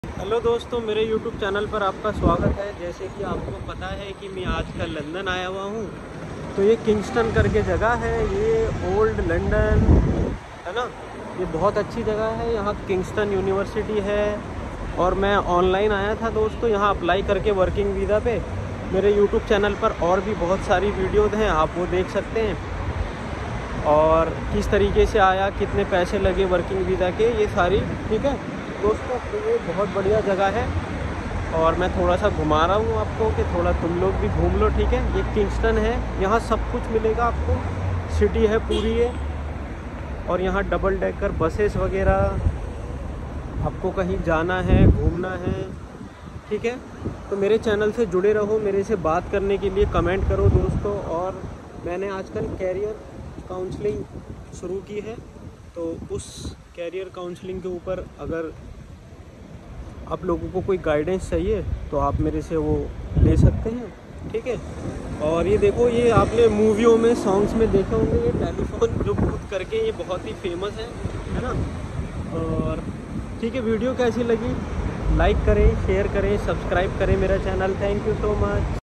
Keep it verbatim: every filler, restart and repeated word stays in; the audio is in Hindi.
हेलो दोस्तों, मेरे यूट्यूब चैनल पर आपका स्वागत है। जैसे कि आपको पता है कि मैं आजकल लंदन आया हुआ हूँ, तो ये किंगस्टन करके जगह है। ये ओल्ड लंदन है ना। ये बहुत अच्छी जगह है। यहाँ किंगस्टन यूनिवर्सिटी है और मैं ऑनलाइन आया था दोस्तों यहाँ अप्लाई करके वर्किंग वीज़ा पे। मेरे यूट्यूब चैनल पर और भी बहुत सारी वीडियोज़ हैं, आप वो देख सकते हैं। और किस तरीके से आया, कितने पैसे लगे वर्किंग वीज़ा के, ये सारी ठीक है दोस्तों। तो ये बहुत बढ़िया जगह है और मैं थोड़ा सा घुमा रहा हूँ आपको कि थोड़ा तुम लोग भी घूम लो, ठीक है। ये किंगस्टन है, यहाँ सब कुछ मिलेगा आपको। सिटी है पूरी है और यहाँ डबल डेकर बसेस वगैरह, आपको कहीं जाना है, घूमना है, ठीक है। तो मेरे चैनल से जुड़े रहो, मेरे से बात करने के लिए कमेंट करो दोस्तों। और मैंने आजकल कैरियर काउंसलिंग शुरू की है, तो उस कैरियर काउंसलिंग के ऊपर अगर आप लोगों को कोई गाइडेंस चाहिए तो आप मेरे से वो ले सकते हैं, ठीक है। और ये देखो, ये आपने मूवियों में, सॉन्ग्स में देखे होंगे, ये टेलीफोन जो बूथ करके ये बहुत ही फेमस है है ना। और ठीक है, वीडियो कैसी लगी लाइक करें, शेयर करें, सब्सक्राइब करें मेरा channel. Thank you so much.